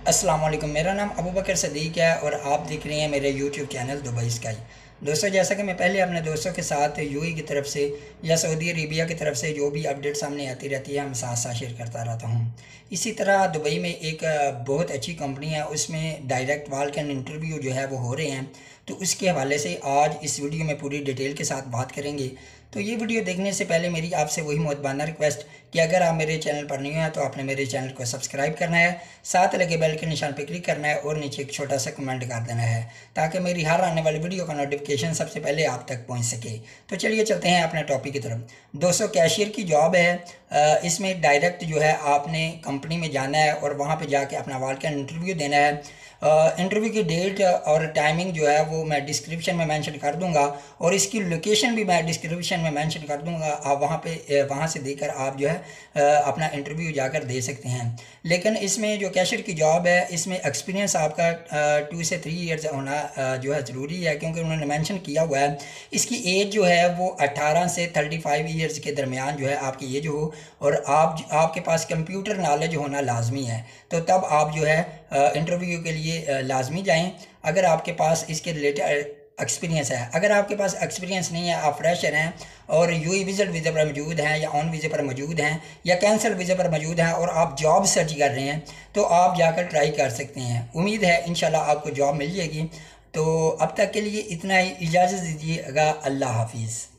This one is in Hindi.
अस्सलाम वालेकुम। मेरा नाम अबू बकर सदीक है और आप देख रहे हैं मेरे यूट्यूब चैनल दुबई स्काई। दोस्तों, जैसा कि मैं पहले अपने दोस्तों के साथ यूएई की तरफ से या सऊदी अरेबिया की तरफ से जो भी अपडेट सामने आती रहती है, हम साथ साथ शेयर करता रहता हूँ। इसी तरह दुबई में एक बहुत अच्छी कंपनी है, उसमें डायरेक्ट वॉक इन इंटरव्यू जो है वो हो रहे हैं। तो उसके हवाले से आज इस वीडियो में पूरी डिटेल के साथ बात करेंगे। तो ये वीडियो देखने से पहले मेरी आपसे वही मुतबाना रिक्वेस्ट कि अगर आप मेरे चैनल पर नहीं हैं तो आपने मेरे चैनल को सब्सक्राइब करना है, साथ लगे बेल के निशान पर क्लिक करना है और नीचे एक छोटा सा कमेंट कर देना है ताकि मेरी हर आने वाली वीडियो का नोटिफिकेशन सबसे पहले आप तक पहुंच सके। तो चलिए चलते हैं अपने टॉपिक की तरफ। दोस्तों, कैशियर की जॉब है। इसमें डायरेक्ट जो है आपने कंपनी में जाना है और वहाँ पर जाके अपना वॉक इन इंटरव्यू देना है। इंटरव्यू की डेट और टाइमिंग जो है वो मैं डिस्क्रिप्शन में मेंशन कर दूंगा और इसकी लोकेशन भी मैं डिस्क्रिप्शन में मेंशन कर दूंगा। आप वहाँ से देकर आप जो है अपना इंटरव्यू जाकर दे सकते हैं। लेकिन इसमें जो कैशियर की जॉब है, इसमें एक्सपीरियंस आपका 2 से 3 ईयर्स होना जो है ज़रूरी है, क्योंकि उन्होंने मेंशन किया हुआ है इसकी एज जो है वो 18 से 35 ईयर्स के दरमियान जो है आपकी एज हो और आपके पास कंप्यूटर नॉलेज होना लाजमी है। तो तब आप जो है इंटरव्यू के लिए लाजमी जाएं अगर आपके पास इसके रिलेटेड एक्सपीरियंस है। अगर आपके पास एक्सपीरियंस नहीं है, आप फ्रेशर हैं और यूई विजिट वीज़ा पर मौजूद हैं या ऑन वीज़े पर मौजूद हैं या कैंसिल वीज़े पर मौजूद हैं और आप जॉब सर्च कर रहे हैं तो आप जाकर ट्राई कर सकते हैं। उम्मीद है इंशाल्लाह आपको जॉब मिल जाएगी। तो अब तक के लिए इतना ही, इजाज़त दीजिएगा। अल्लाह हाफिज़।